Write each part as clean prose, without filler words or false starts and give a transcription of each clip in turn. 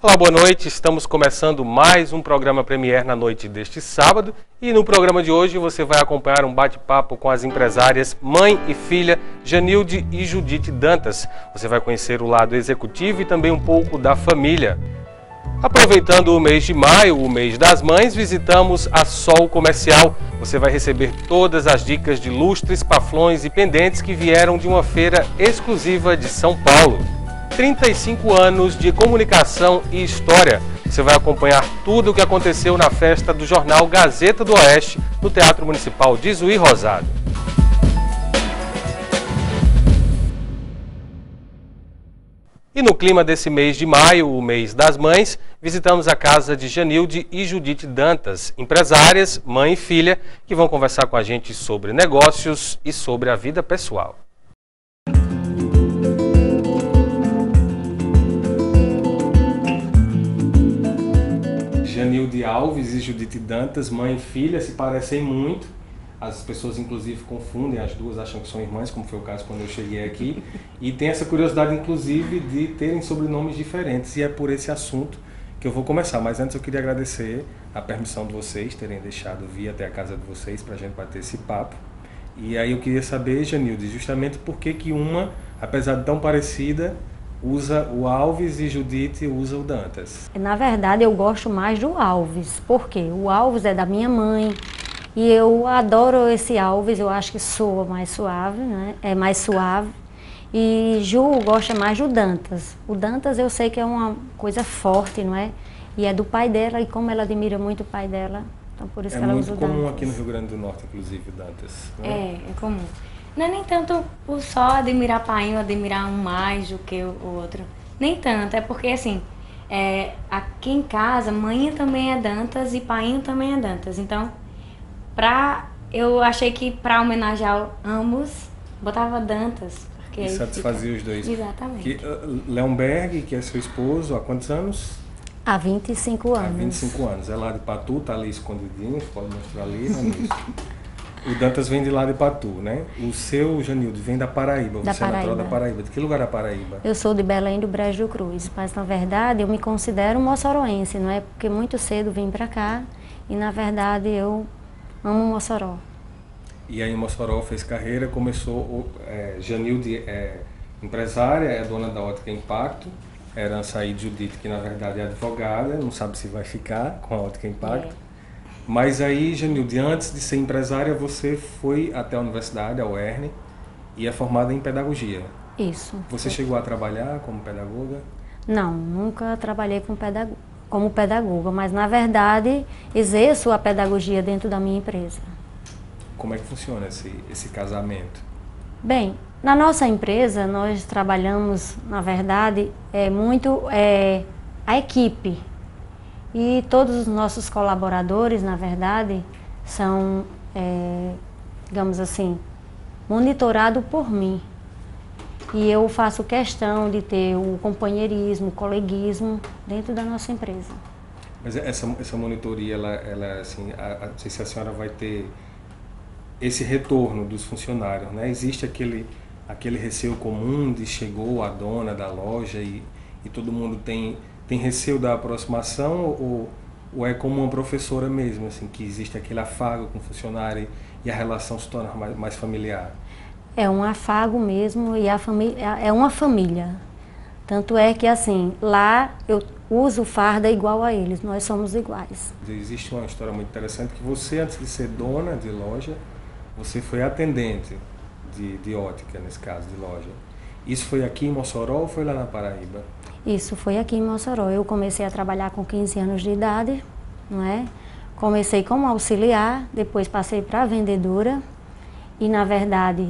Olá, boa noite. Estamos começando mais um programa Premier na noite deste sábado. E no programa de hoje você vai acompanhar um bate-papo com as empresárias mãe e filha Janilde e Judite Dantas. Você vai conhecer o lado executivo e também um pouco da família. Aproveitando o mês de maio, o mês das mães, visitamos a Sol Comercial. Você vai receber todas as dicas de lustres, paflões e pendentes que vieram de uma feira exclusiva de São Paulo. 35 anos de comunicação e história. Você vai acompanhar tudo o que aconteceu na festa do jornal Gazeta do Oeste, no Teatro Municipal de Juiz Rosado. E no clima desse mês de maio, o mês das mães, visitamos a casa de Janilde e Judite Dantas, empresárias, mãe e filha, que vão conversar com a gente sobre negócios e sobre a vida pessoal. Janilde Alves e Judite Dantas, mãe e filha, se parecem muito. As pessoas, inclusive, confundem as duas, acham que são irmãs, como foi o caso quando eu cheguei aqui. E tem essa curiosidade, inclusive, de terem sobrenomes diferentes. E é por esse assunto que eu vou começar. Mas antes eu queria agradecer a permissão de vocês terem deixado vir até a casa de vocês para a gente bater esse papo. E aí eu queria saber, Janilde, justamente por que uma, apesar de tão parecida, usa o Alves e Judite usa o Dantas. Na verdade, eu gosto mais do Alves, porque o Alves é da minha mãe e eu adoro esse Alves, eu acho que soa mais suave, né? É mais suave. E Ju gosta mais do Dantas. O Dantas eu sei que é uma coisa forte, não é? E é do pai dela, e como ela admira muito o pai dela, então por isso que ela usa o Dantas. É muito comum aqui no Rio Grande do Norte, inclusive, o Dantas. É comum. Não é nem tanto por só admirar pai, admirar um mais do que o outro. Nem tanto, é porque assim, aqui em casa, mãe também é Dantas e pai também é Dantas. Então, eu achei que para homenagear ambos, botava Dantas. Porque e satisfazia os dois. Exatamente. Leonberg, que é seu esposo, há quantos anos? Há 25 anos. Há 25 anos. É lá de Patu, tá ali escondidinho, pode mostrar ali, né? O Dantas vem de lá de Patu, né? O seu, Janilde, vem da Paraíba. Você é natural da Paraíba. De que lugar da Paraíba? Eu sou de Belém do Brejo Cruz, mas na verdade eu me considero moçoroense, não é? Porque muito cedo vim para cá e na verdade eu amo Mossoró. E aí em Mossoró fez carreira, começou, Janilde é empresária, é dona da Ótica Impacto, herança aí de Judite, que na verdade é advogada, não sabe se vai ficar com a Ótica Impacto. Mas aí, Janilde, antes de ser empresária, você foi até a universidade, a UERN, e é formada em pedagogia. Isso. Você chegou a trabalhar como pedagoga? Não, nunca trabalhei como pedagoga, mas na verdade exerço a pedagogia dentro da minha empresa. Como é que funciona esse casamento? Bem, na nossa empresa nós trabalhamos, na verdade, muito a equipe. E todos os nossos colaboradores, na verdade, são, digamos assim, monitorados por mim. E eu faço questão de ter o companheirismo, o coleguismo dentro da nossa empresa. Mas essa monitoria, ela assim, não sei se a senhora vai ter esse retorno dos funcionários, né? Existe aquele receio comum de chegou a dona da loja e todo mundo tem receio da aproximação ou é como uma professora mesmo, assim, que existe aquele afago com o funcionário e a relação se torna mais familiar? É um afago mesmo e a família é uma família. Tanto é que assim, lá eu uso farda igual a eles, nós somos iguais. Existe uma história muito interessante que você, antes de ser dona de loja, você foi atendente de ótica, nesse caso, de loja. Isso foi aqui em Mossoró ou foi lá na Paraíba? Isso foi aqui em Mossoró. Eu comecei a trabalhar com 15 anos de idade, não é? Comecei como auxiliar, depois passei para vendedora e, na verdade,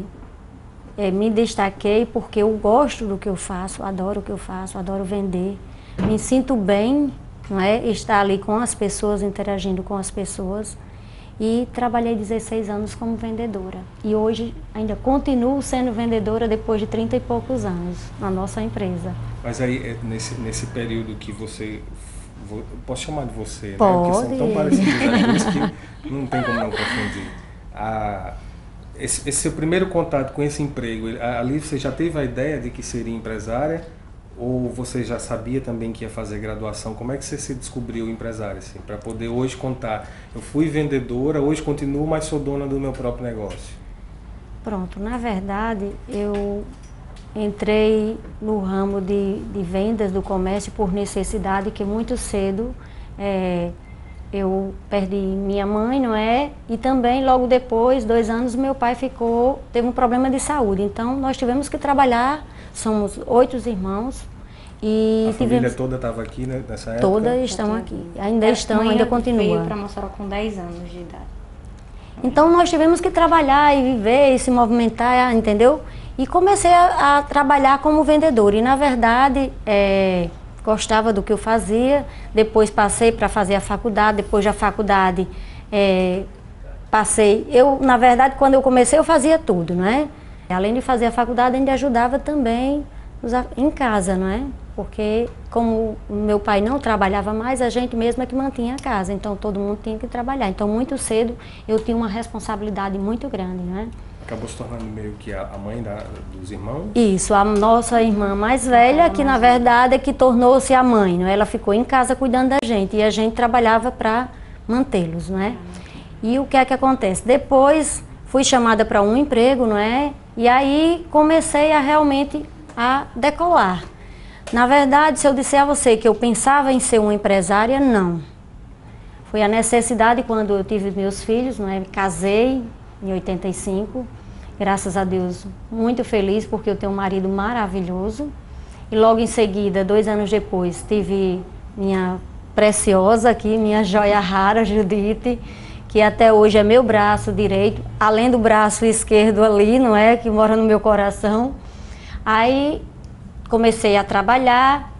me destaquei porque eu gosto do que eu faço, adoro o que eu faço, adoro vender. Me sinto bem, não é? Estar ali com as pessoas, interagindo com as pessoas. E trabalhei 16 anos como vendedora. E hoje ainda continuo sendo vendedora depois de 30 e poucos anos na nossa empresa. Mas aí, nesse período que você... Posso chamar de você, pode, né? Porque são tão parecidos as duas que não tem como não confundir. Esse seu primeiro contato com esse emprego, ali você já teve a ideia de que seria empresária? Ou você já sabia também que ia fazer graduação? Como é que você se descobriu empresária, assim, para poder hoje contar? Eu fui vendedora, hoje continuo, mas sou dona do meu próprio negócio. Pronto, na verdade, eu entrei no ramo de vendas do comércio por necessidade, que muito cedo eu perdi minha mãe, não é? E também, logo depois, 2 anos, meu pai teve um problema de saúde. Então, nós tivemos que trabalhar, somos 8 irmãos. E a família toda estava aqui, né, nessa época? Todas estão aqui, ainda estão, ainda continuam. Veio para Mossoró com 10 anos de idade. Então nós tivemos que trabalhar e viver e se movimentar, entendeu? E comecei a trabalhar como vendedora. E na verdade, gostava do que eu fazia. Depois passei para fazer a faculdade. Depois da faculdade, na verdade, quando eu comecei, eu fazia tudo, não é? Além de fazer a faculdade, ainda ajudava também em casa, não é? Porque como meu pai não trabalhava mais, a gente mesma que mantinha a casa, então todo mundo tinha que trabalhar. Então muito cedo eu tinha uma responsabilidade muito grande, né? Acabou se tornando meio que a mãe dos irmãos? Isso, a nossa irmã mais velha, que na verdade é que tornou-se a mãe, não é? Ela ficou em casa cuidando da gente e a gente trabalhava para mantê-los, não é? E o que é que acontece? Depois fui chamada para um emprego, não é? E aí comecei realmente a decolar. Na verdade, se eu disser a você que eu pensava em ser uma empresária, não. Foi a necessidade quando eu tive meus filhos, não é? Me casei em 85, graças a Deus, muito feliz porque eu tenho um marido maravilhoso. E logo em seguida, 2 anos depois, tive minha preciosa aqui, minha joia rara, Judite, que até hoje é meu braço direito, além do braço esquerdo ali, não é? Que mora no meu coração. Aí comecei a trabalhar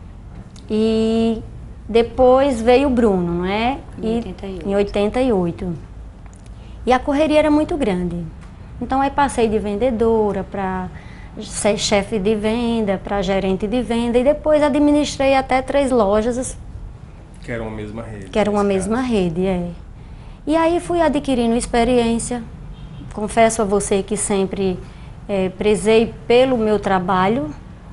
e depois veio o Bruno, não é? Em 88. E a correria era muito grande. Então aí passei de vendedora para ser chefe de venda, para gerente de venda e depois administrei até 3 lojas. Que era uma mesma rede. Que era uma mesma rede, E aí fui adquirindo experiência. Confesso a você que sempre prezei pelo meu trabalho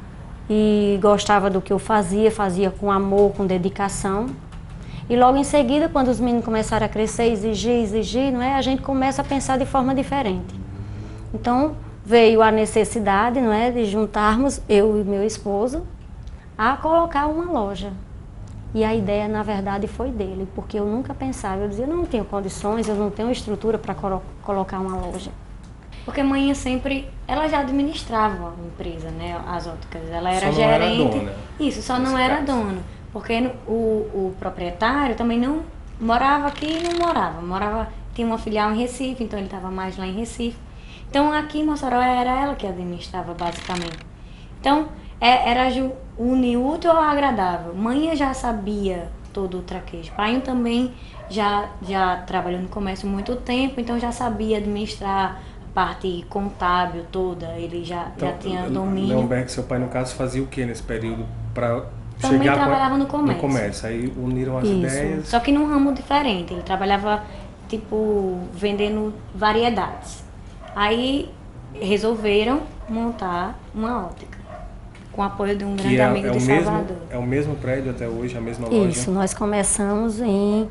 e gostava do que eu fazia com amor, com dedicação. E logo em seguida, quando os meninos começaram a crescer, exigir, não é? A gente começa a pensar de forma diferente. Então, veio a necessidade, não é, de juntarmos, eu e meu esposo, a colocar uma loja. E a ideia, na verdade, foi dele, porque eu nunca pensava, eu dizia, eu não tenho condições, eu não tenho estrutura para colocar uma loja. Porque a mãe sempre, ela já administrava a empresa, né, as óticas, ela era só gerente. Não era dona, isso, só não era dona, porque o proprietário também não morava aqui e não morava, tinha uma filial em Recife, então ele estava mais lá em Recife. Então aqui em Mossoró era ela que administrava basicamente. Então era unir útil ao agradável. Mãe já sabia todo o traquejo. Pai também já trabalhou no comércio há muito tempo, então já sabia administrar parte contábil toda, ele já tinha domínio. Leonberg, seu pai, no caso, fazia o que nesse período para também chegar trabalhava no comércio. No comércio, aí uniram as ideias. Só que num ramo diferente, ele trabalhava, tipo, vendendo variedades. Aí resolveram montar uma ótica, com o apoio de um grande amigo de Salvador. É o mesmo prédio até hoje, a mesma loja? Isso, nós começamos em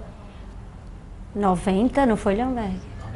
90, não foi, Leonberg?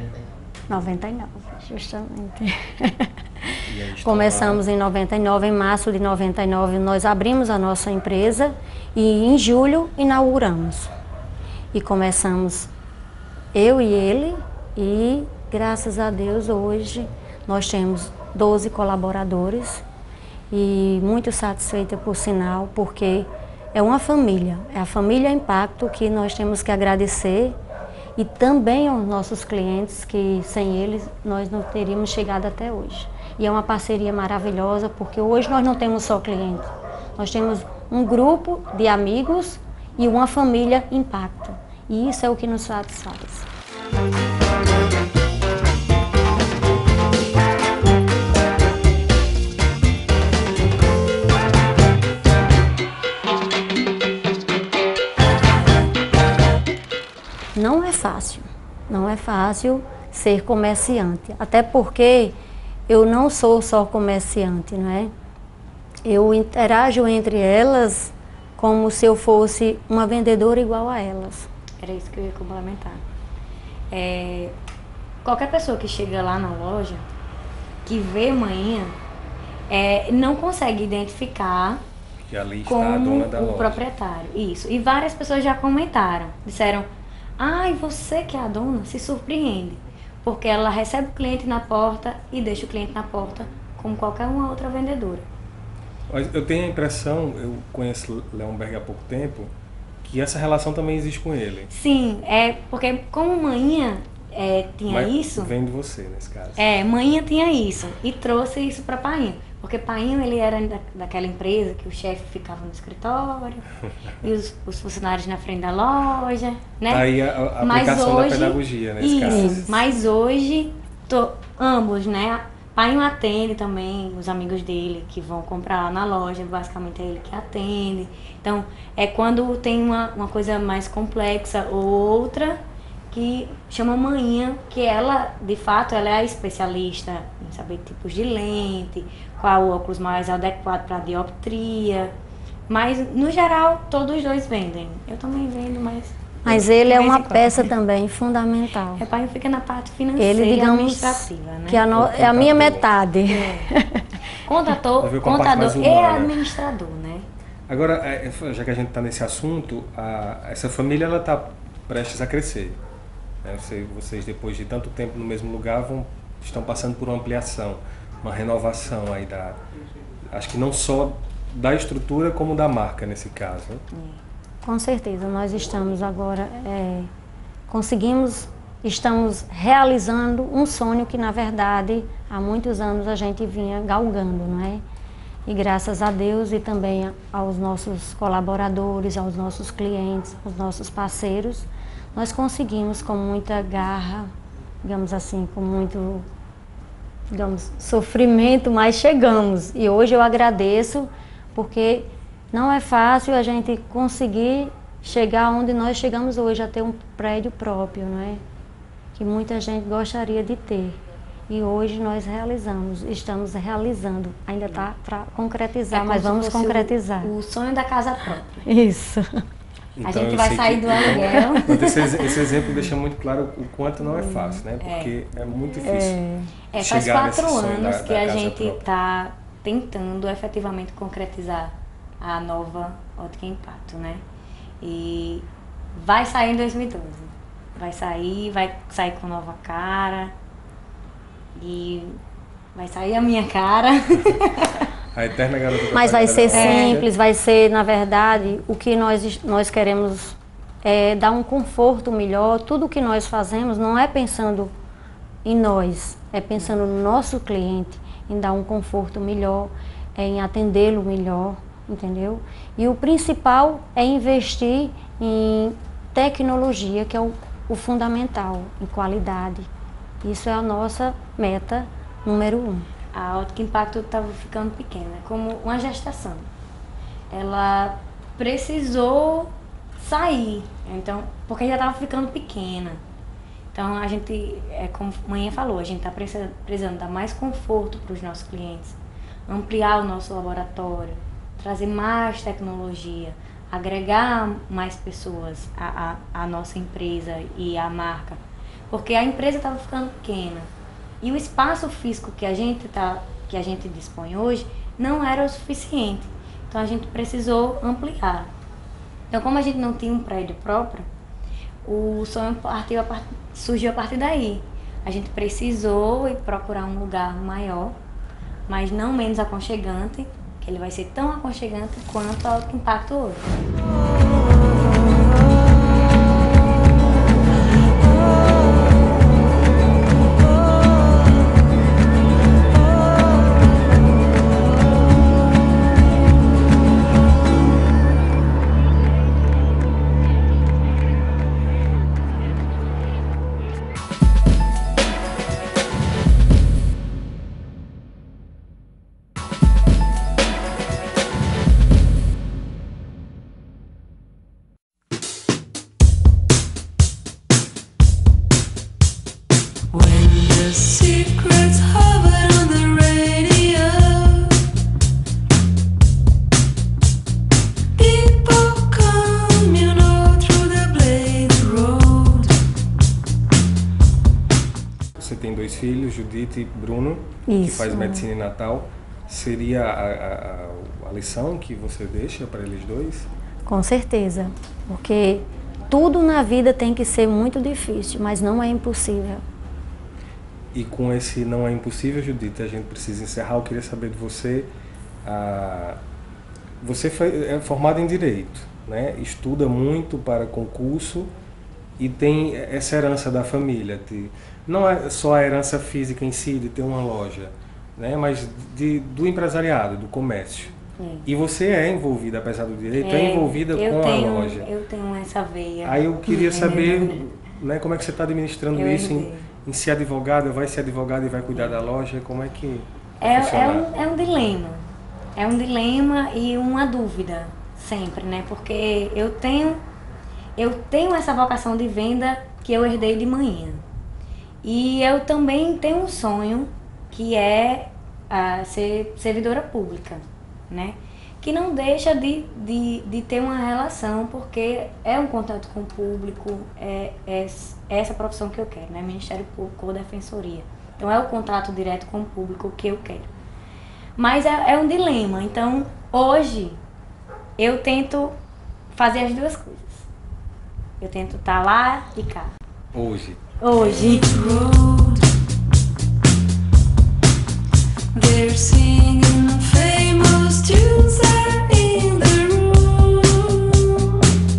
99, justamente. Começamos em 99, em março de 99 nós abrimos a nossa empresa e em julho inauguramos. E começamos eu e ele e graças a Deus hoje nós temos 12 colaboradores e muito satisfeita por sinal, porque é uma família, é a família Impacto que nós temos que agradecer. E também aos nossos clientes, que sem eles nós não teríamos chegado até hoje. E é uma parceria maravilhosa, porque hoje nós não temos só clientes. Nós temos um grupo de amigos e uma família Impacto. E isso é o que nos satisfaz. Não é fácil ser comerciante, até porque eu não sou só comerciante, não é? Eu interajo entre elas como se eu fosse uma vendedora igual a elas. Era isso que eu ia complementar. Qualquer pessoa que chega lá na loja, que vê manhinha, não consegue identificar Que ali está a como dona da o loja. proprietário. Isso. E várias pessoas já comentaram. Disseram, e você que é a dona se surpreende. Porque ela recebe o cliente na porta e deixa o cliente na porta como qualquer uma outra vendedora. Eu tenho a impressão, eu conheço Leonberg há pouco tempo, que essa relação também existe com ele. Sim, porque como manhinha tinha Mas isso... vem de você, nesse caso. Manhinha tinha isso e trouxe isso para Painho. Porque Painho, ele era daquela empresa que o chefe ficava no escritório e os funcionários na frente da loja, né? Tá aí a aplicação da pedagogia nesse caso. Mas hoje, ambos, né? Painho atende também os amigos dele que vão comprar lá na loja, basicamente é ele que atende. Então, é quando tem uma coisa mais complexa ou outra que chama manhinha, que ela, de fato, ela é a especialista em saber tipos de lente, qual o óculos mais adequado para dioptria. Mas, no geral, todos os dois vendem. Eu também vendo, mas ele é uma peça também fundamental. Painho fica na parte financeira ele, digamos, e administrativa, né? Que é a minha metade. Contador e administrador, né? Agora, já que a gente está nesse assunto, essa família ela está prestes a crescer. Vocês, depois de tanto tempo no mesmo lugar, estão passando por uma ampliação, uma renovação aí acho que não só da estrutura como da marca nesse caso. Com certeza, nós estamos agora, estamos realizando um sonho que, na verdade, há muitos anos a gente vinha galgando, não é? E graças a Deus e também aos nossos colaboradores, aos nossos clientes, aos nossos parceiros, nós conseguimos com muita garra, digamos assim, com muito, sofrimento, mas chegamos. E hoje eu agradeço, porque não é fácil a gente conseguir chegar onde nós chegamos hoje, a ter um prédio próprio, não é? Que muita gente gostaria de ter. E hoje nós estamos realizando. Ainda está para concretizar, mas vamos concretizar. O sonho da casa própria. Isso. Então, a gente vai sair do aluguel. Esse exemplo deixa muito claro o quanto não é fácil, né? Porque é muito difícil. Faz 4 anos que a gente está tentando efetivamente concretizar a nova Ótica Impacto, né? E vai sair em 2012. Vai sair com nova cara. E vai sair a minha cara. A eterna garota. Mas vai ser simples, vai ser, na verdade, o que nós queremos dar um conforto melhor. Tudo que nós fazemos não é pensando em nós, é pensando no nosso cliente, em dar um conforto melhor, em atendê-lo melhor, entendeu? E o principal é investir em tecnologia, que é o fundamental, em qualidade. Isso é a nossa meta número 1. A Ótica Impacto estava ficando pequena, como uma gestação. Ela precisou sair, então, porque já estava ficando pequena. Então a gente, como a manhã falou, a gente está precisando dar mais conforto para os nossos clientes, ampliar o nosso laboratório, trazer mais tecnologia, agregar mais pessoas à nossa empresa e à marca. Porque a empresa estava ficando pequena. E o espaço físico que a gente dispõe hoje não era o suficiente. Então a gente precisou ampliar. Então, como a gente não tinha um prédio próprio, o sonho surgiu a partir daí. A gente precisou ir procurar um lugar maior, mas não menos aconchegante, que ele vai ser tão aconchegante quanto a Ótica Impacto hoje. dois filhos, Judite e Bruno, que faz medicina em Natal. Seria a lição que você deixa para eles dois? Com certeza, porque tudo na vida tem que ser muito difícil, mas não é impossível. E com esse não é impossível, Judite, a gente precisa encerrar. Eu queria saber de você, você é formada em Direito, né? Estuda muito para concurso e tem essa herança da família. Não é só a herança física em si, de ter uma loja, né? Mas do empresariado, do comércio. E você é envolvida, apesar do Direito, é envolvida com a loja. Eu tenho essa veia. Aí eu queria saber, né, como é que você está administrando isso em ser advogada, vai ser advogada e vai cuidar da loja, como é que funciona? É um dilema. É um dilema e uma dúvida, sempre, né? Porque eu tenho essa vocação de venda que eu herdei de manhã. E eu também tenho um sonho que é ser servidora pública, né? Que não deixa de ter uma relação, porque é um contato com o público, é essa profissão que eu quero, né? Ministério Público ou Defensoria. Então é o contato direto com o público que eu quero. Mas é um dilema. Então, hoje, eu tento fazer as duas coisas. Eu tento estar lá e cá. Hoje. They're singing famous tunes in the room.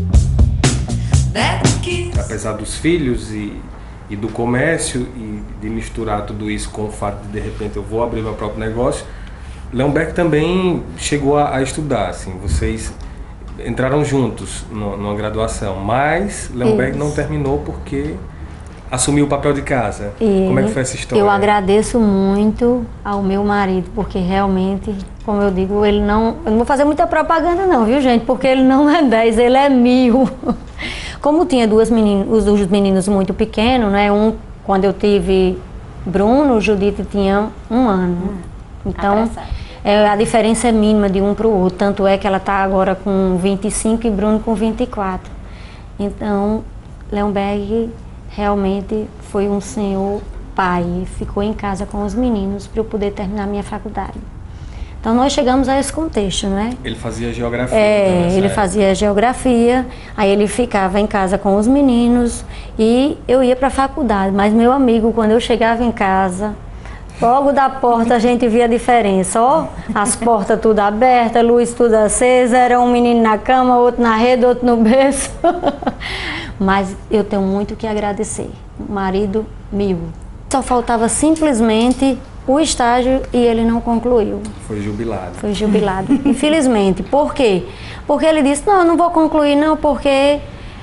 Apesar dos filhos e do comércio e de misturar tudo isso com o fato de repente eu vou abrir meu próprio negócio, Leonberg também chegou a estudar, assim, vocês entraram juntos numa graduação, mas Leonberg não terminou porque assumiu o papel de casa. Como é que foi essa história? Eu agradeço muito ao meu marido, porque realmente, como eu digo, eu não vou fazer muita propaganda não, viu gente? Porque ele não é 10, ele é 1000. Como tinha os meninos muito pequenos, né? Quando eu tive Bruno, Judite tinha 1 ano. Então, a diferença é mínima de um para o outro. Tanto é que ela está agora com 25 e Bruno com 24. Então, Leonberg realmente foi um senhor pai. Ficou em casa com os meninos para eu poder terminar minha faculdade. Então, nós chegamos a esse contexto, né? Ele fazia geografia. Ele fazia geografia, aí ele ficava em casa com os meninos e eu ia para a faculdade. Mas, meu amigo, quando eu chegava em casa, logo da porta a gente via a diferença, ó, as portas tudo abertas, luz tudo acesa, era um menino na cama, outro na rede, outro no berço. Mas eu tenho muito que agradecer, marido 1000. Só faltava simplesmente o estágio e ele não concluiu. Foi jubilado. Foi jubilado, infelizmente. Por quê? Porque ele disse, não, eu não vou concluir não, porque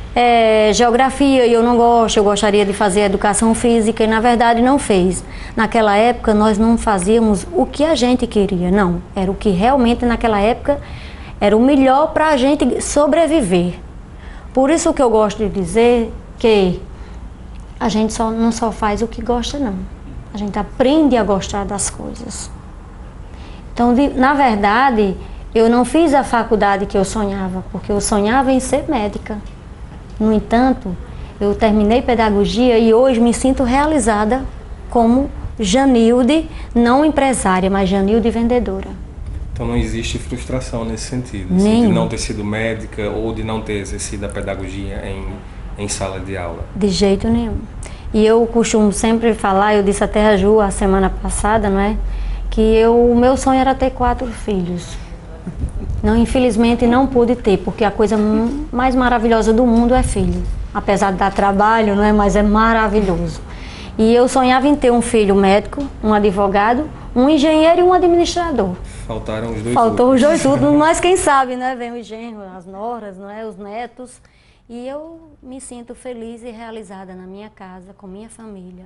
geografia e eu não gosto, eu gostaria de fazer educação física e na verdade não fez. Naquela época nós não fazíamos o que a gente queria, não. Era o que realmente naquela época era o melhor para a gente sobreviver. Por isso que eu gosto de dizer que a gente não só faz o que gosta, não. A gente aprende a gostar das coisas. Então, na verdade, eu não fiz a faculdade que eu sonhava, porque eu sonhava em ser médica. No entanto, eu terminei pedagogia e hoje me sinto realizada como Janilde, não empresária, mas Janilde vendedora. Então não existe frustração nesse sentido, assim, de não ter sido médica ou de não ter exercido a pedagogia em sala de aula? De jeito nenhum. E eu costumo sempre falar, eu disse até a Ju a semana passada, não é? Que o meu sonho era ter 4 filhos. Não, infelizmente não pude ter, porque a coisa mais maravilhosa do mundo é filho. Apesar de dar trabalho, não é? Mas é maravilhoso. E eu sonhava em ter um filho médico, um advogado, um engenheiro e um administrador. Faltaram os dois. Faltou os dois tudo, mas quem sabe, né? Vem os genros, as noras, não é? Os netos. E eu me sinto feliz e realizada na minha casa, com minha família.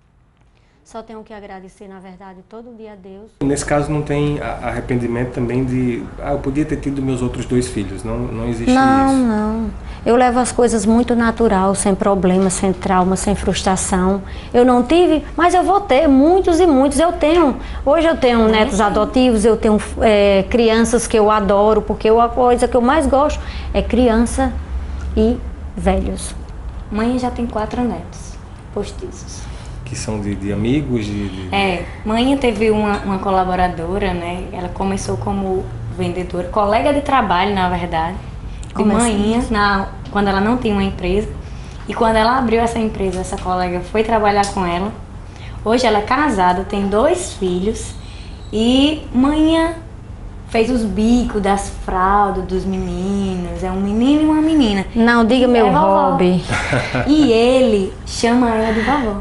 Só tenho que agradecer, na verdade, todo dia a Deus. Nesse caso não tem arrependimento também de... eu podia ter tido meus outros 2 filhos, não existe isso? Não. Eu levo as coisas muito natural, sem problema, sem trauma, sem frustração. Eu não tive, mas eu vou ter muitos e muitos. Hoje eu tenho netos adotivos, eu tenho crianças que eu adoro, porque a coisa que eu mais gosto é criança e velhos. Mãe já tem 4 netos postiços. Que que são de amigos? Manhã teve uma colaboradora, né? Ela começou como vendedora, colega de trabalho, na verdade, de manhã, quando ela não tinha uma empresa. E quando ela abriu essa empresa, essa colega foi trabalhar com ela. Hoje ela é casada, tem 2 filhos e manhã fez os bicos das fraldas dos meninos. É um menino e uma menina. Não, diga meu hobby. E ele chama ela de vovó.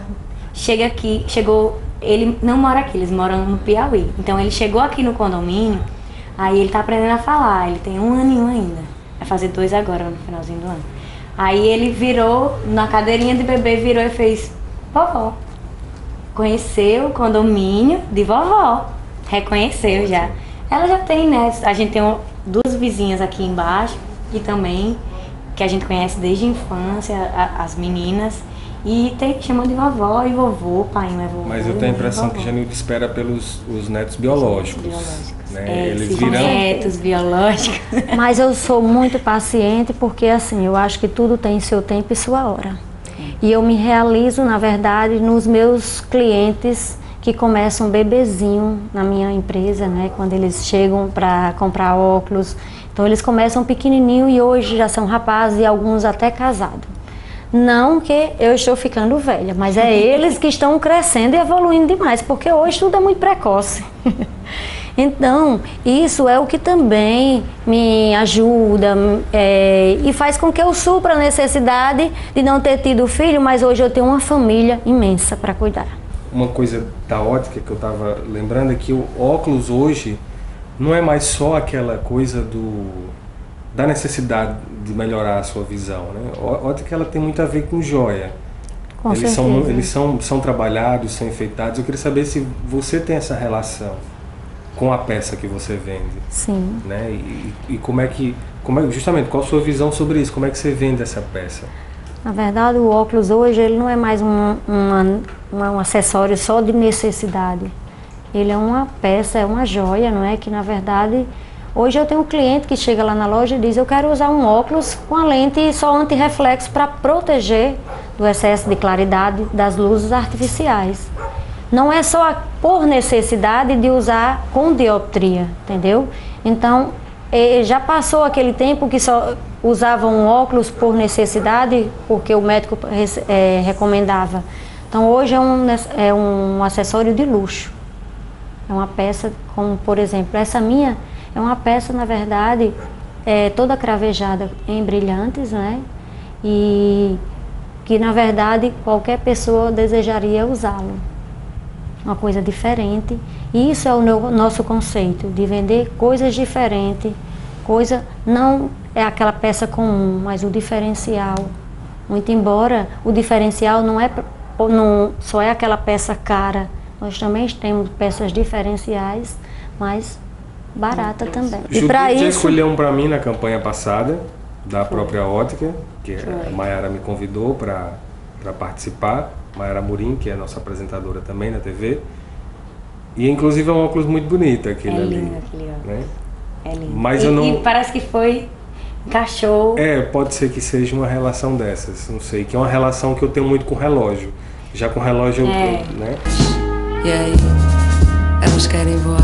Ele não mora aqui, eles moram no Piauí. Então ele chegou aqui no condomínio, aí ele tá aprendendo a falar. Ele tem 1 aninho ainda. Vai fazer 2 agora, no finalzinho do ano. Aí ele virou, na cadeirinha de bebê, virou e fez vovó. Conheceu o condomínio de vovó. Reconheceu já. Ela já tem, né? A gente tem 2 vizinhas aqui embaixo e também que a gente conhece desde a infância, as meninas. E chamam de vovó e vovô, pai não é vovô. Mas eu tenho a impressão que Janilde espera pelos os netos biológicos. Né? Eles viram netos biológicos. Mas eu sou muito paciente porque, assim, eu acho que tudo tem seu tempo e sua hora. E eu me realizo, na verdade, nos meus clientes que começam bebezinho na minha empresa, né? Quando eles chegam para comprar óculos. Então eles começam pequenininho e hoje já são rapazes e alguns até casados. Não que eu estou ficando velha, mas é eles que estão crescendo e evoluindo demais, porque hoje tudo é muito precoce. Então, isso é o que também me ajuda e faz com que eu supra a necessidade de não ter tido filho, mas hoje eu tenho uma família imensa para cuidar. Uma coisa da ótica que eu estava lembrando é que o óculos hoje não é mais só aquela coisa da necessidade de melhorar a sua visão, né? A ótica ela tem muito a ver com joia. Com eles são trabalhados, são enfeitados. Eu queria saber se você tem essa relação com a peça que você vende. Sim. Né? E justamente, qual a sua visão sobre isso? Como é que você vende essa peça? Na verdade, o óculos hoje ele não é mais um acessório só de necessidade. Ele é uma peça, é uma joia, não é? Que na verdade, hoje eu tenho um cliente que chega lá na loja e diz: eu quero usar um óculos com a lente só antirreflexo para proteger do excesso de claridade das luzes artificiais. Não é só por necessidade de usar com dioptria, entendeu? Então, já passou aquele tempo que só usavam um óculos por necessidade, porque o médico recomendava. Então, hoje é um acessório de luxo. É uma peça, como por exemplo, essa minha é uma peça, na verdade, toda cravejada em brilhantes, né? E que, na verdade, qualquer pessoa desejaria usá-lo. Uma coisa diferente. E isso é o nosso conceito, de vender coisas diferentes. Coisa não é aquela peça comum, mas o diferencial. Muito embora o diferencial não só é aquela peça cara, nós também temos peças diferenciais, mas barata também. E para isso, já escolheu um para mim na campanha passada, da própria ótica, que a Mayara me convidou para participar. Mayara Murim, que é a nossa apresentadora também na TV. E inclusive é um óculos muito bonito aquele ali. Lindo aquele óculos. Né? É lindo. Mas e parece que encaixou. Pode ser que seja uma relação dessas, não sei, que é uma relação que eu tenho muito com relógio. Já com relógio, né? E aí, elas querem voar.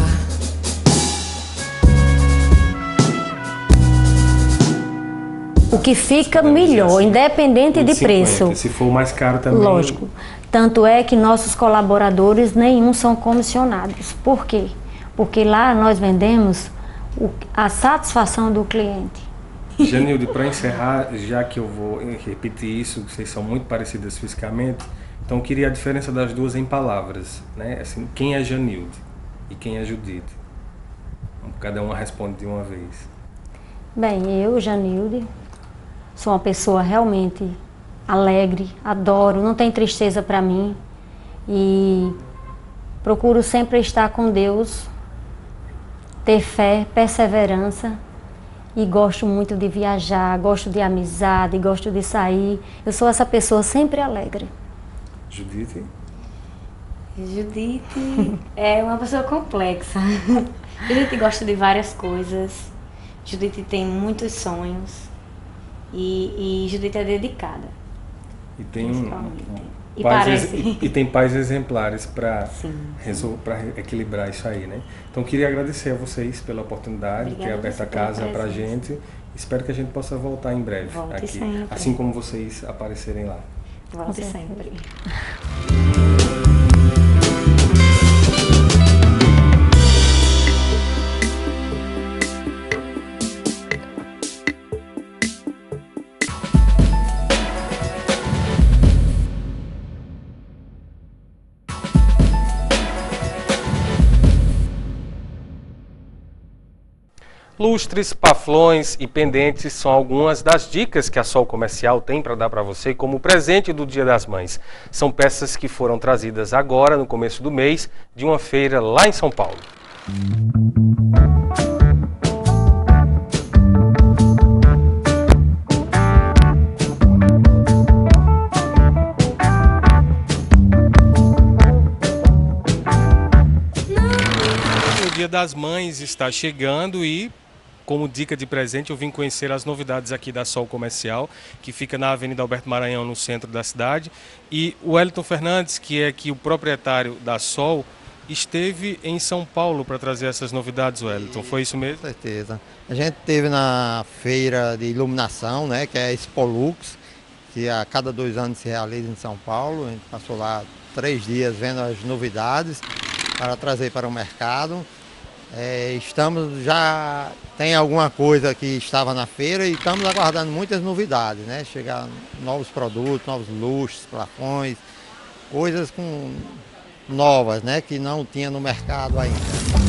O que fica melhor, independente de 50. preço. Se for mais caro também. Lógico. Tanto é que nossos colaboradores nenhum são comissionados. Por quê? Porque lá nós vendemos a satisfação do cliente. Janilde, para encerrar, já que eu vou repetir isso, vocês são muito parecidas fisicamente, então eu queria a diferença das duas em palavras, né? Assim, quem é Janilde e quem é Judite? Cada uma responde de uma vez. Bem, eu, Janilde, sou uma pessoa realmente alegre, adoro, não tem tristeza para mim e procuro sempre estar com Deus, ter fé, perseverança e gosto muito de viajar, gosto de amizade, gosto de sair. Eu sou essa pessoa sempre alegre. Judite? Judite é uma pessoa complexa. Judite gosta de várias coisas. Judite tem muitos sonhos e Judite é dedicada. E tem E parece. E tem pais exemplares para Sim. equilibrar isso aí, né? Então queria agradecer a vocês pela oportunidade de ter Obrigada aberto a pela casa para a presença. gente. Espero que a gente possa voltar em breve Volte aqui, sempre. assim como vocês aparecerem lá. Volte certeza. sempre. Lustres, paflões e pendentes são algumas das dicas que a Sol Comercial tem para dar para você como presente do Dia das Mães. São peças que foram trazidas agora, no começo do mês, de uma feira lá em São Paulo. O Dia das Mães está chegando e, como dica de presente, eu vim conhecer as novidades aqui da Sol Comercial, que fica na Avenida Alberto Maranhão, no centro da cidade. E o Wellington Fernandes, que é aqui o proprietário da Sol, esteve em São Paulo para trazer essas novidades, Wellington. Foi isso mesmo? Com certeza. A gente esteve na feira de iluminação, né, que é a Expolux, que a cada 2 anos se realiza em São Paulo. A gente passou lá 3 dias vendo as novidades para trazer para o mercado. Estamos já tem alguma coisa que estava na feira e estamos aguardando muitas novidades, né? Chegar novos produtos, novos lustres, plafões, coisas novas, né? Que não tinha no mercado ainda.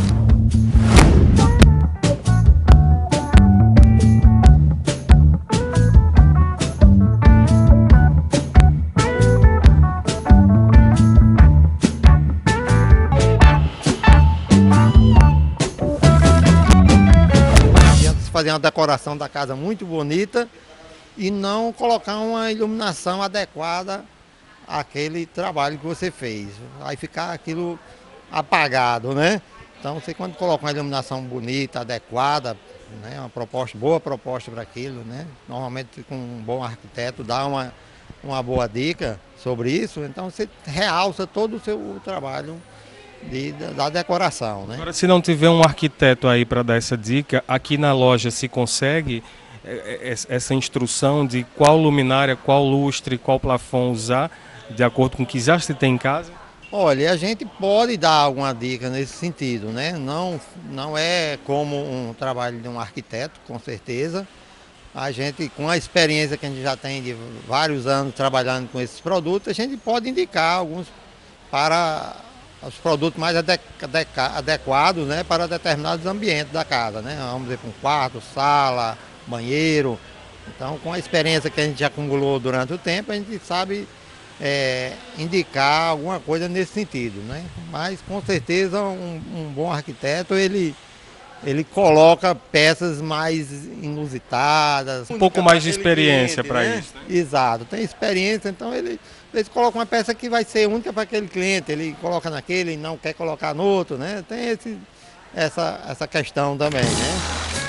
Fazer uma decoração da casa muito bonita e não colocar uma iluminação adequada àquele trabalho que você fez. Vai ficar aquilo apagado, né? Então você, quando coloca uma iluminação bonita, adequada, né, boa proposta para aquilo, né? Normalmente com um bom arquiteto dá uma boa dica sobre isso, então você realça todo o seu trabalho da decoração, né? Agora, se não tiver um arquiteto aí para dar essa dica, aqui na loja se consegue essa instrução de qual luminária, qual lustre, qual plafon usar, de acordo com o que já se tem em casa? Olha, a gente pode dar alguma dica nesse sentido, né? Não é como um trabalho de um arquiteto, com certeza. A gente, com a experiência que a gente já tem de vários anos trabalhando com esses produtos, a gente pode indicar alguns para os produtos mais adequados, né, para determinados ambientes da casa, né? Vamos dizer, para um quarto, sala, banheiro. Então, com a experiência que a gente acumulou durante o tempo, a gente sabe indicar alguma coisa nesse sentido, né? Mas, com certeza, um bom arquiteto, ele coloca peças mais inusitadas. Um pouco mais de experiência para isso, né? Exato, tem experiência, então ele coloca uma peça que vai ser única para aquele cliente, ele coloca naquele e não quer colocar no outro, né? Tem essa questão também, né?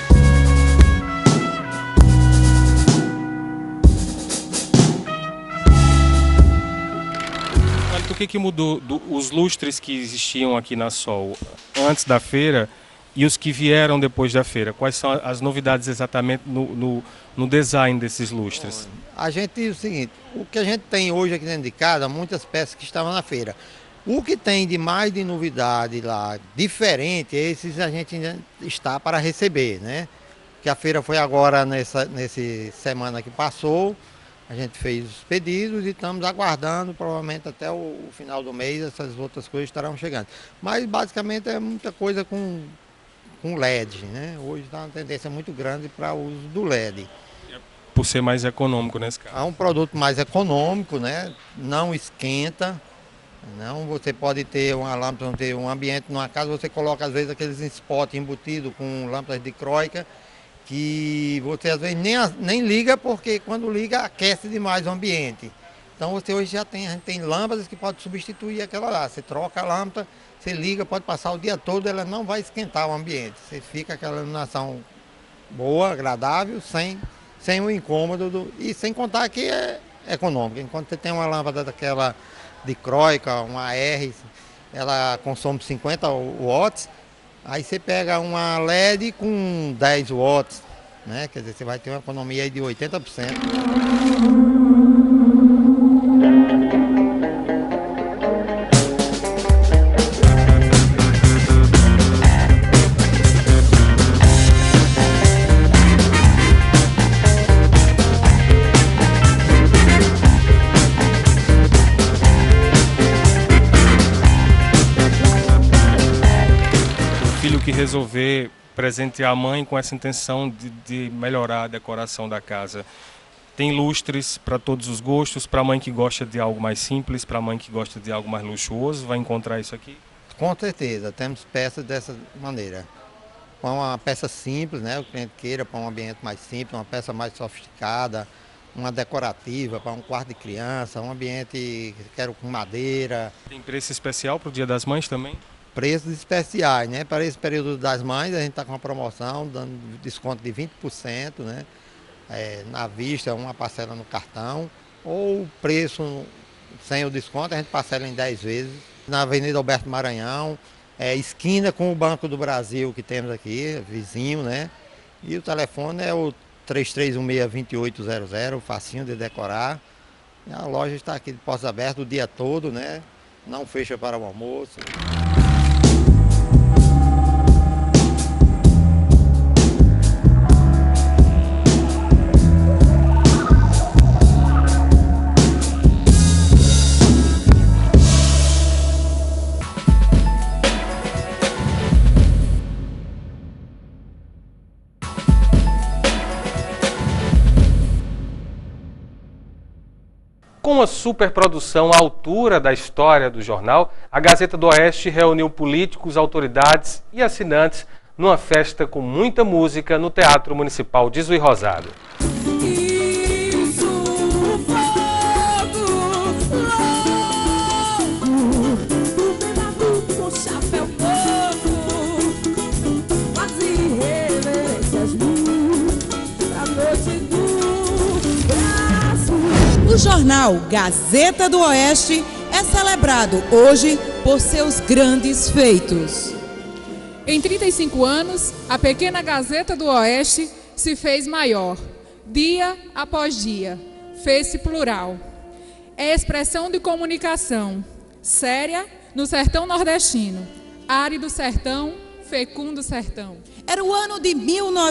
O que mudou os lustres que existiam aqui na Sol antes da feira e os que vieram depois da feira? Quais são as novidades exatamente no design desses lustres? A gente, o seguinte, o que a gente tem hoje aqui dentro de casa, muitas peças que estavam na feira. O que tem de mais de novidade lá, diferente, esses a gente ainda está para receber, né? Que a feira foi agora nessa semana que passou. A gente fez os pedidos e estamos aguardando, provavelmente até o final do mês, essas outras coisas estarão chegando. Mas basicamente é muita coisa com LED, né? Hoje está uma tendência muito grande para o uso do LED. Por ser mais econômico nesse caso. É um produto mais econômico, né? Não esquenta. Não, você pode ter uma lâmpada, ter um ambiente numa casa, você coloca às vezes aqueles spots embutidos com lâmpadas de croica, que você às vezes nem liga, porque quando liga aquece demais o ambiente. Então você hoje a gente tem lâmpadas que pode substituir aquela lá. Você troca a lâmpada, você liga, pode passar o dia todo, ela não vai esquentar o ambiente. Você fica aquela iluminação boa, agradável, sem o incômodo, e sem contar que é econômica. Enquanto você tem uma lâmpada daquela de Croica, uma AR, ela consome 50 watts, aí você pega uma LED com 10 watts, né? Quer dizer, você vai ter uma economia aí de 80%. Que resolver presentear a mãe com essa intenção de melhorar a decoração da casa. Tem lustres para todos os gostos, para a mãe que gosta de algo mais simples, para a mãe que gosta de algo mais luxuoso, vai encontrar isso aqui? Com certeza, temos peças dessa maneira. Para uma peça simples, né, o cliente queira, para um ambiente mais simples, uma peça mais sofisticada, uma decorativa, para um quarto de criança, um ambiente que quero com madeira. Tem preço especial para o Dia das Mães também? Preços especiais, né? Para esse período das mães, a gente está com uma promoção, dando desconto de 20%, né? Na vista, uma parcela no cartão, ou o preço sem o desconto, a gente parcela em 10 vezes. Na Avenida Alberto Maranhão, esquina com o Banco do Brasil que temos aqui, vizinho, né? E o telefone é o 3316-2800, facinho de decorar. E a loja está aqui de portas abertas o dia todo, né? Não fecha para o almoço. Com uma superprodução à altura da história do jornal, a Gazeta do Oeste reuniu políticos, autoridades e assinantes numa festa com muita música no Teatro Municipal de Juiz Rosado. O jornal Gazeta do Oeste é celebrado hoje por seus grandes feitos. Em 35 anos, a pequena Gazeta do Oeste se fez maior, dia após dia, fez-se plural. É expressão de comunicação, séria no sertão nordestino, árido sertão, fecundo sertão. Era o ano de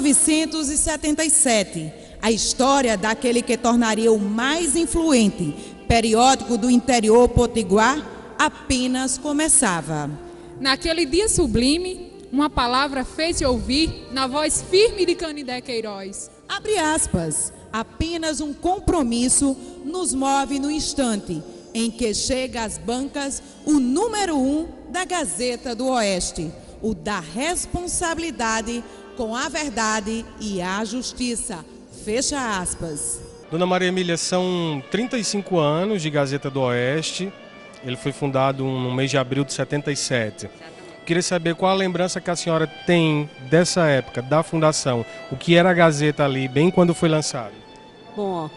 1977. A história daquele que tornaria o mais influente periódico do interior potiguar apenas começava. Naquele dia sublime, uma palavra fez-se ouvir na voz firme de Canidé Queiroz. Abre aspas, apenas um compromisso nos move no instante em que chega às bancas o número 1 da Gazeta do Oeste, o da responsabilidade com a verdade e a justiça. Fecha aspas. Dona Maria Emília, são 35 anos de Gazeta do Oeste. Ele foi fundado no mês de abril de 77. Queria saber qual a lembrança que a senhora tem dessa época, da fundação. O que era a Gazeta ali, bem quando foi lançado? Bom,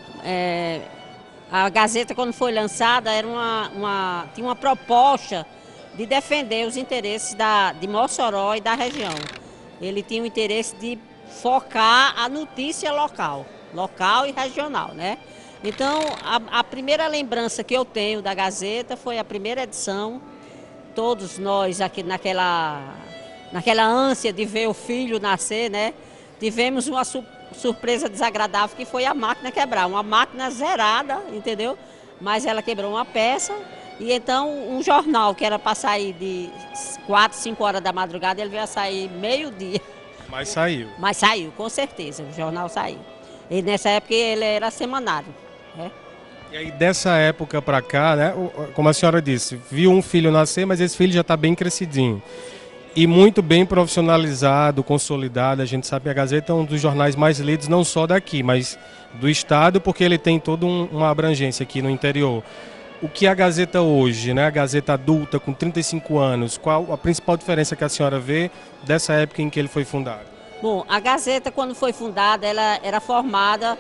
a Gazeta, quando foi lançada, tinha uma proposta de defender os interesses de Mossoró e da região. Ele tinha o interesse de focar a notícia local e regional, né? Então, a primeira lembrança que eu tenho da Gazeta foi a primeira edição. Todos nós aqui naquela ânsia de ver o filho nascer, né? Tivemos uma surpresa desagradável que foi a máquina quebrar. Uma máquina zerada, entendeu? Mas ela quebrou uma peça e então um jornal que era para sair de 4, 5 horas da madrugada, ele veio a sair meio-dia. Mas saiu. Mas saiu, com certeza, o jornal saiu. E nessa época ele era semanário, né? E aí dessa época para cá, né, como a senhora disse, viu um filho nascer, mas esse filho já está bem crescidinho. E muito bem profissionalizado, consolidado. A gente sabe que a Gazeta é um dos jornais mais lidos, não só daqui, mas do estado, porque ele tem toda uma abrangência aqui no interior. O que é a Gazeta hoje, né? A Gazeta adulta, com 35 anos, qual a principal diferença que a senhora vê dessa época em que ele foi fundado? Bom, a Gazeta, quando foi fundada, ela era formada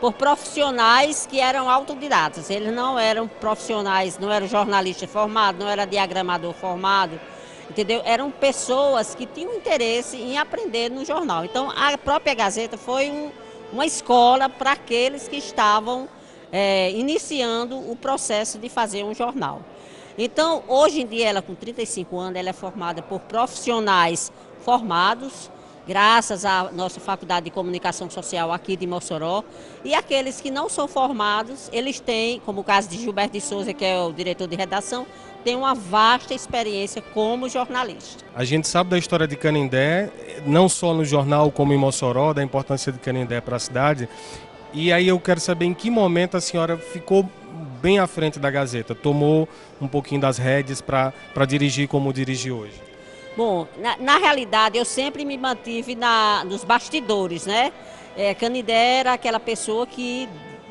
por profissionais que eram autodidatas. Eles não eram profissionais, não eram jornalistas formados, não era diagramador formado, entendeu? Eram pessoas que tinham interesse em aprender no jornal. Então, a própria Gazeta foi uma escola para aqueles que estavam iniciando o processo de fazer um jornal. Então, hoje em dia, ela com 35 anos, ela é formada por profissionais formados, graças à nossa Faculdade de Comunicação Social aqui de Mossoró. E aqueles que não são formados, eles têm, como o caso de Gilberto de Souza, que é o diretor de redação, tem uma vasta experiência como jornalista. A gente sabe da história de Canindé, não só no jornal como em Mossoró, da importância de Canindé para a cidade. E aí eu quero saber em que momento a senhora ficou bem à frente da Gazeta, tomou um pouquinho das rédeas para dirigir como dirige hoje. Bom, na realidade eu sempre me mantive nos bastidores, né? Canindé era aquela pessoa que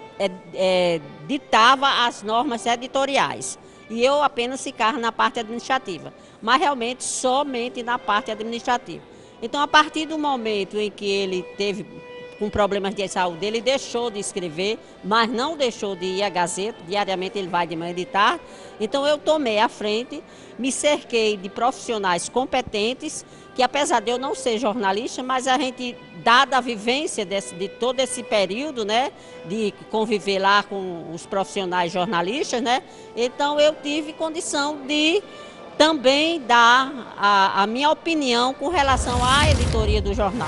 ditava as normas editoriais e eu apenas ficava na parte administrativa, mas realmente somente na parte administrativa. Então, a partir do momento em que ele teve com problemas de saúde, ele deixou de escrever, mas não deixou de ir à Gazeta, diariamente ele vai de manhã e de tarde. Então eu tomei a frente, me cerquei de profissionais competentes, que apesar de eu não ser jornalista, mas a gente, dada a vivência de todo esse período, né, de conviver lá com os profissionais jornalistas, né, então eu tive condição de também dar a minha opinião com relação à editoria do jornal.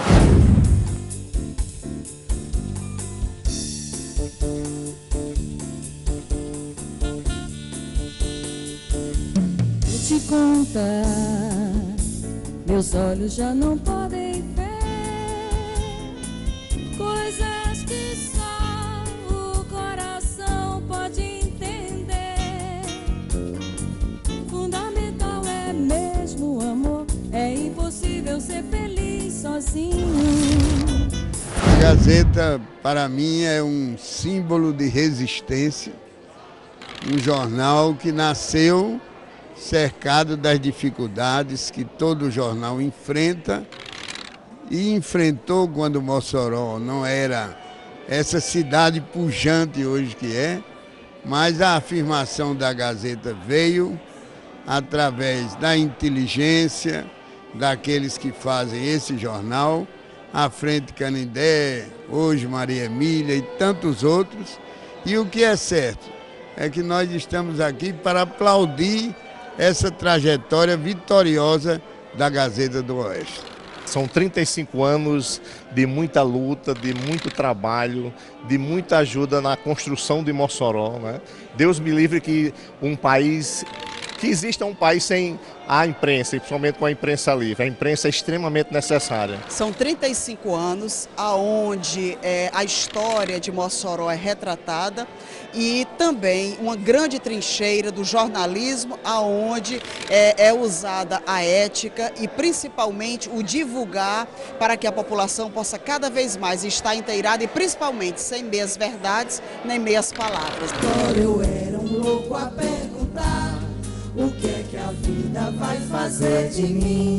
Te contar, meus olhos já não podem ver coisas que só o coração pode entender. Fundamental é mesmo o amor, é impossível ser feliz sozinho. A Gazeta, para mim, é um símbolo de resistência, um jornal que nasceu cercado das dificuldades que todo jornal enfrenta e enfrentou quando Mossoró não era essa cidade pujante hoje que é, mas a afirmação da Gazeta veio através da inteligência daqueles que fazem esse jornal, à frente Canindé, hoje Maria Emília e tantos outros, e o que é certo é que nós estamos aqui para aplaudir essa trajetória vitoriosa da Gazeta do Oeste. São 35 anos de muita luta, de muito trabalho, de muita ajuda na construção de Mossoró, né? Deus me livre que exista um país sem a imprensa, e principalmente com a imprensa livre. A imprensa é extremamente necessária. São 35 anos onde a história de Mossoró é retratada e também uma grande trincheira do jornalismo onde é usada a ética e principalmente o divulgar para que a população possa cada vez mais estar inteirada e principalmente sem meias verdades nem meias palavras. Agora eu era um louco a perguntar o que é que a vida vai fazer de mim.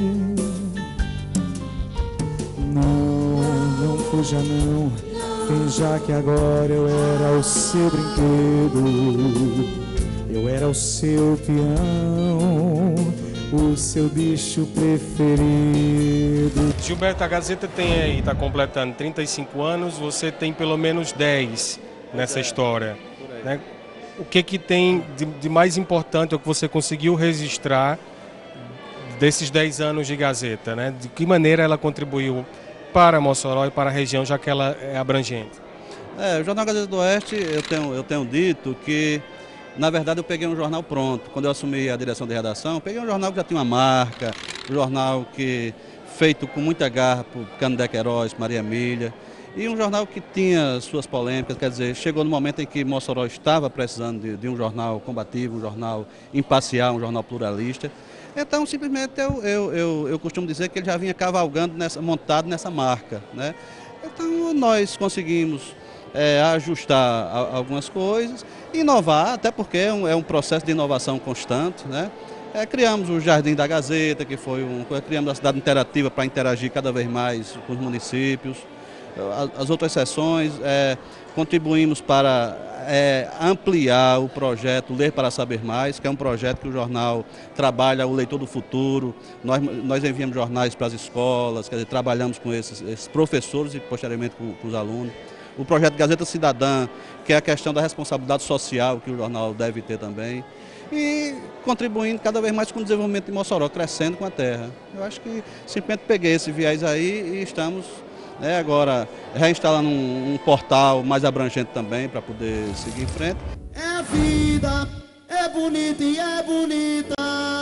Não fuja não, finja que agora eu era o seu brinquedo, eu era o seu peão, o seu bicho preferido. Gilberto, a Gazeta tem aí, está completando 35 anos, você tem pelo menos 10 nessa história, né? O que tem de mais importante, o que você conseguiu registrar desses 10 anos de Gazeta, né? De que maneira ela contribuiu para Mossoró e para a região, já que ela é abrangente? O Jornal Gazeta do Oeste, eu tenho dito que, na verdade, eu peguei um jornal pronto. Quando eu assumi a direção de redação, eu peguei um jornal que já tinha uma marca, um jornal feito com muita garra por Canindé Queiroz, Maria Emília, e um jornal que tinha suas polêmicas, quer dizer, chegou no momento em que Mossoró estava precisando de um jornal combativo, um jornal imparcial, um jornal pluralista. Então, simplesmente, eu costumo dizer que ele já vinha cavalgando, montado nessa marca, né? Então, nós conseguimos ajustar algumas coisas, inovar, até porque é um processo de inovação constante, né? Criamos o Jardim da Gazeta, que foi criamos a cidade interativa para interagir cada vez mais com os municípios. as outras sessões, contribuímos para ampliar o projeto Ler para Saber Mais, que é um projeto que o jornal trabalha o leitor do futuro. Nós enviamos jornais para as escolas, quer dizer, trabalhamos com esses professores e posteriormente com os alunos. O projeto Gazeta Cidadã, que é a questão da responsabilidade social que o jornal deve ter também. E contribuindo cada vez mais com o desenvolvimento de Mossoró, crescendo com a terra. Eu acho que simplesmente peguei esse viés aí e estamos agora reinstalando um portal mais abrangente também para poder seguir em frente. É a vida, é bonita e é bonita.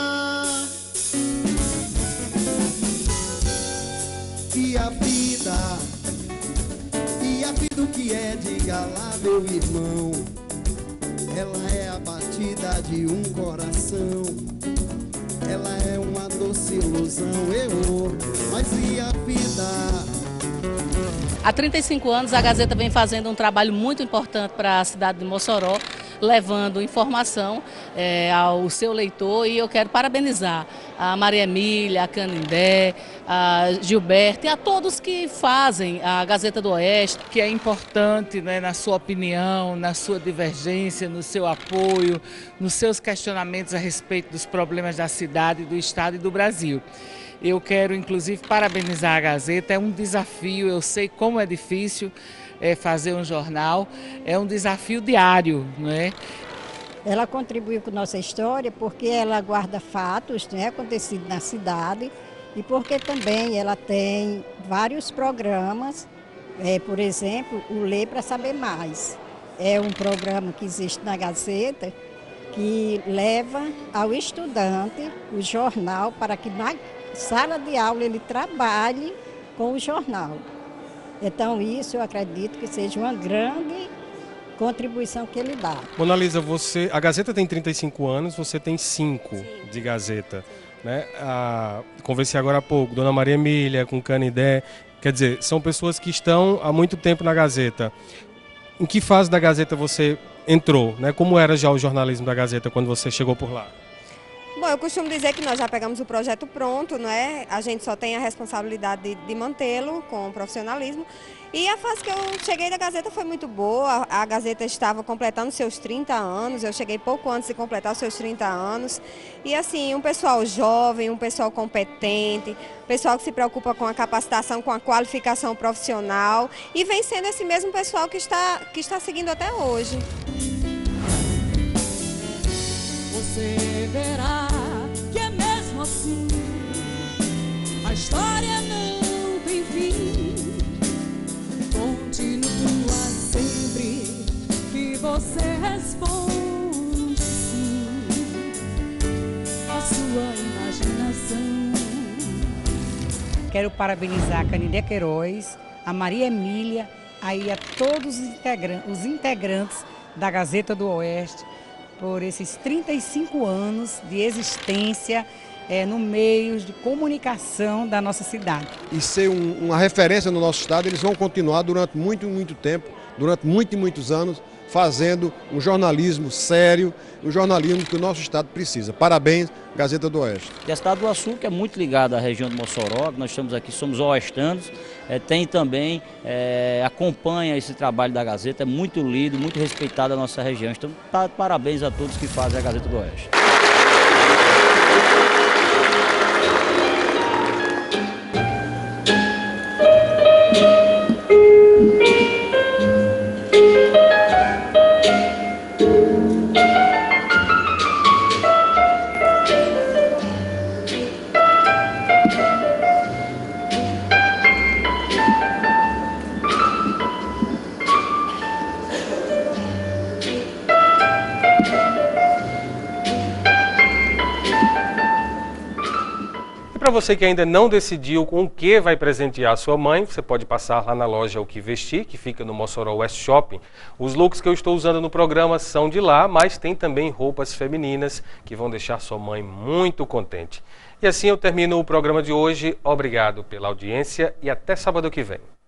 E a vida o que é, diga lá, meu irmão. Ela é a batida de um coração. Ela é uma doce ilusão, mas e a vida? Há 35 anos a Gazeta vem fazendo um trabalho muito importante para a cidade de Mossoró, levando informação ao seu leitor, e eu quero parabenizar a Maria Emília, a Canindé, a Gilberto e a todos que fazem a Gazeta do Oeste. Que é importante, né, na sua opinião, na sua divergência, no seu apoio, nos seus questionamentos a respeito dos problemas da cidade, do estado e do Brasil. Eu quero, inclusive, parabenizar a Gazeta. É um desafio, eu sei como é difícil fazer um jornal, é um desafio diário, não é? Ela contribuiu com nossa história porque ela guarda fatos, né, acontecidos na cidade, e porque também ela tem vários programas, por exemplo, o Ler para Saber Mais. É um programa que existe na Gazeta que leva ao estudante o jornal para que na sala de aula ele trabalhe com o jornal. Então isso eu acredito que seja uma grande contribuição que ele dá. Monalisa, a Gazeta tem 35 anos, você tem 5 de Gazeta, né? Conversei agora há pouco, Dona Maria Emília, com Canindé, quer dizer, são pessoas que estão há muito tempo na Gazeta. Em que fase da Gazeta você entrou, né? Como era já o jornalismo da Gazeta quando você chegou por lá? Bom, eu costumo dizer que nós já pegamos o projeto pronto, né? A gente só tem a responsabilidade de mantê-lo com profissionalismo. E a fase que eu cheguei da Gazeta foi muito boa. A Gazeta estava completando seus 30 anos, eu cheguei pouco antes de completar os seus 30 anos. E assim, um pessoal jovem, um pessoal competente, um pessoal que se preocupa com a capacitação, com a qualificação profissional. E vem sendo esse mesmo pessoal que está seguindo até hoje. Você verá que é mesmo assim, a história não tem fim. Continua sempre que você responde sim à sua imaginação. Quero parabenizar a Canindé Queiroz, a Maria Emília, aí a todos os integrantes da Gazeta do Oeste, por esses 35 anos de existência no meio de comunicação da nossa cidade. E ser uma referência no nosso estado, eles vão continuar durante muito tempo, durante muitos anos, fazendo um jornalismo sério, um jornalismo que o nosso estado precisa. Parabéns, Gazeta do Oeste. E a cidade do Açu, que é muito ligada à região de Mossoró, nós estamos aqui, somos oestanos, tem também, acompanha esse trabalho da Gazeta, é muito lido, muito respeitado a nossa região. Então, parabéns a todos que fazem a Gazeta do Oeste. Para você que ainda não decidiu com o que vai presentear a sua mãe, você pode passar lá na loja O Que Vestir, que fica no Mossoró West Shopping. Os looks que eu estou usando no programa são de lá, mas tem também roupas femininas que vão deixar sua mãe muito contente. E assim eu termino o programa de hoje. Obrigado pela audiência e até sábado que vem.